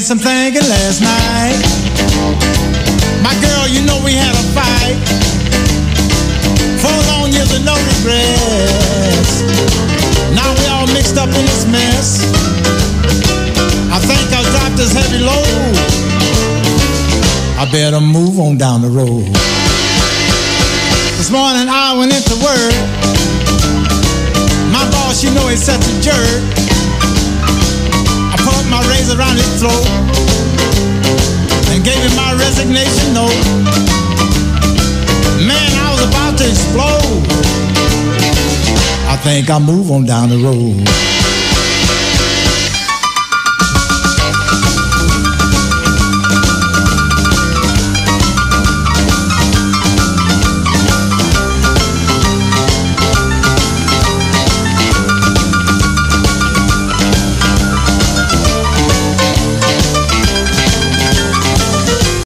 some thinking last night. My girl, you know we had a fight. 4 long years with no regrets. Now we all mixed up in this mess. I think I'll drop this heavy load. I better move on down the road. This morning I went into work. My boss, you know he's such a jerk. I put my razor around his throat and gave him my resignation note. Man, I was about to explode. I think I'll move on down the road.